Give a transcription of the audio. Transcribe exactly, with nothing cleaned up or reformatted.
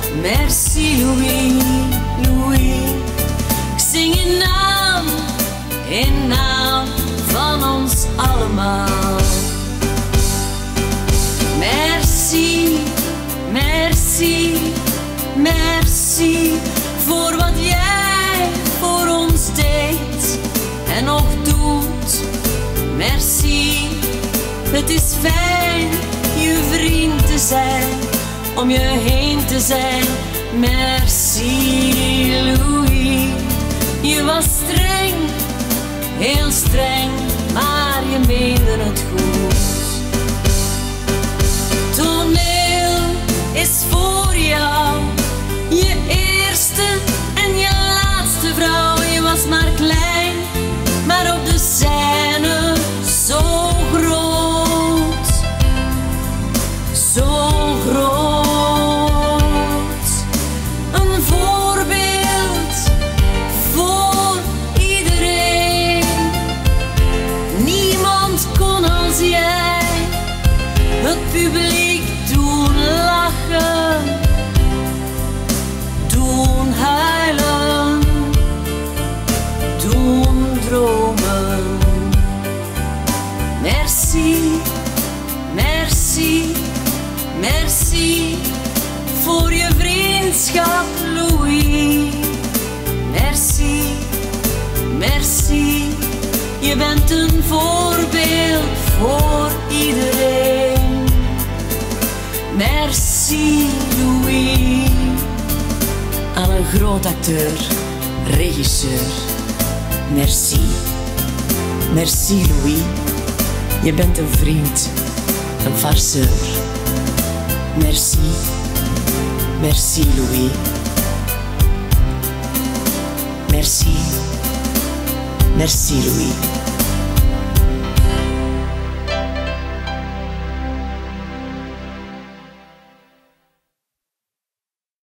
Merci Louis, Louis. Ik zing in naam, in naam van ons allemaal. Merci, merci, merci voor wat jij voor ons deed en nog doet. Merci, het is fijn je vriend te zijn, om je heen te zijn. Merci Louis, je was streng, heel streng, maar je meende het goed. Toneel is voor jou, je eerste en je laatste vrouw. Je was maar klein, maar op de scène zo groot, zo groot. Een voorbeeld voor iedereen. Niemand kon als jij het publiek doen lachen, doen huilen, doen dromen. Merci, merci, merci voor je vriendschap, Louis. Merci, merci, je bent een voorbeeld voor iedereen. Merci, Louis. Aan een groot acteur, regisseur. Merci. Merci, Louis. Je bent een vriend, een farceur. Merci. Merci, Louis. Merci. Merci, Louis.